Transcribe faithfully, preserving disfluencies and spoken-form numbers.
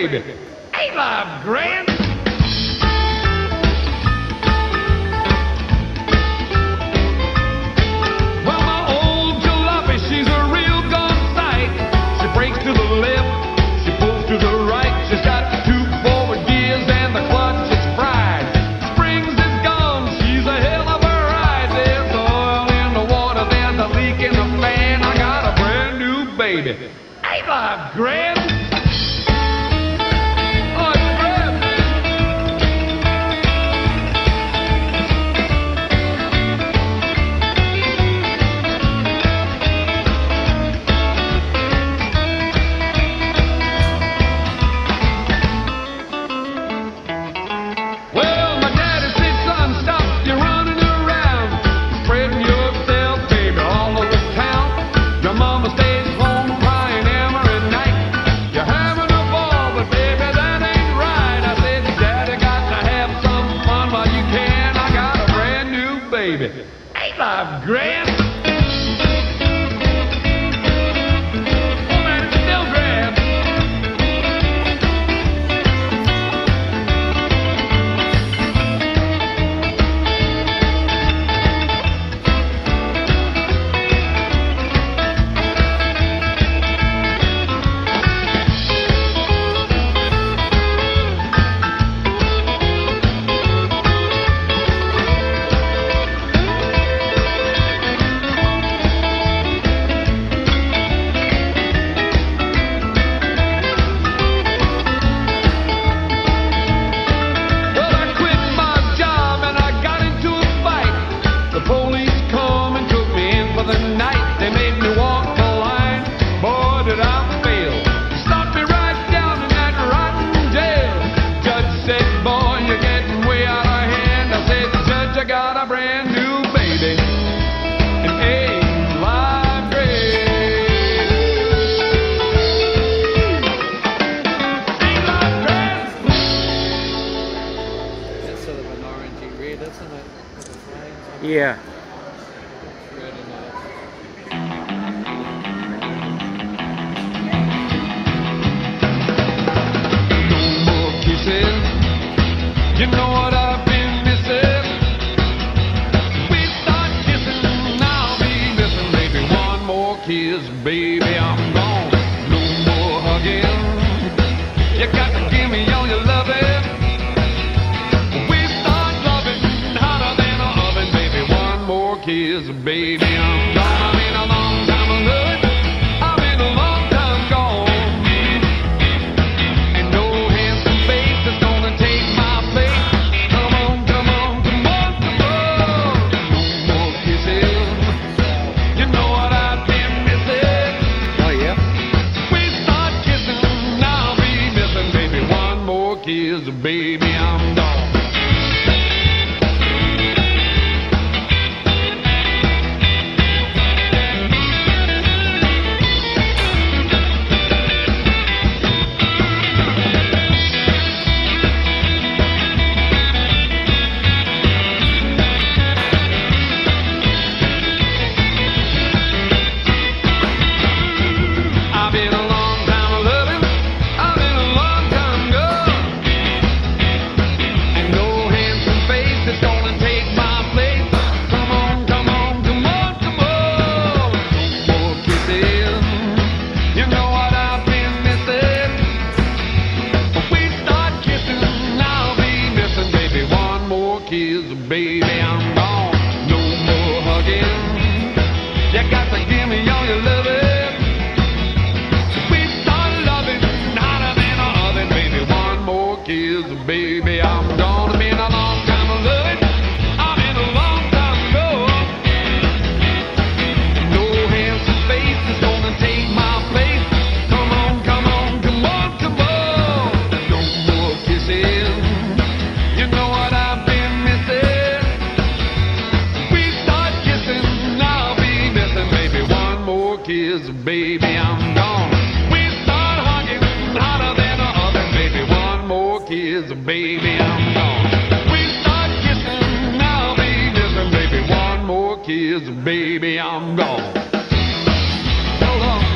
baby. Ain't life grand? Well, my old jalopy, she's a real gun sight. She breaks to the left, she pulls to the right. She's got two forward gears and the clutch is fried. Springs is gone, she's a hell of a ride. There's oil in the water, there's a leak in the fan. I got a brand new baby. Ain't life grand? Ain't life grand? Oh man, it's still grand. Yeah. No more kisses. You know what I've been missing. We start kissing and I'll be missing maybe one more kiss, baby. I'm gone. No more hugging. You got to give me all your loving. Kiss, baby, I'm gone. I'm in a long time of loving. I'm in a long time gone. And no handsome face is gonna take my place. Come on, come on, come on, come on. No more kisses. You know what I've been missing. Oh yeah. We start kissing, I'll be missing maybe one more kiss, baby, I'm gone. Baby, I'm gone. No more hugging. You got to give me all your loving. We start loving hotter than a oven. Baby, one more kiss, baby, I'm gone. I'm in a long time of loving. I'm in a long time gone. No handsome face is gonna take my place. Come on, come on, come on, come on. No more kisses. You know what I've been missing. Kiss, baby, I'm gone. We start hugging hotter than a oven. Baby, one more kiss, baby, I'm gone. We start kissing, I'll be missing. Baby, one more kiss, baby, I'm gone. Hold on.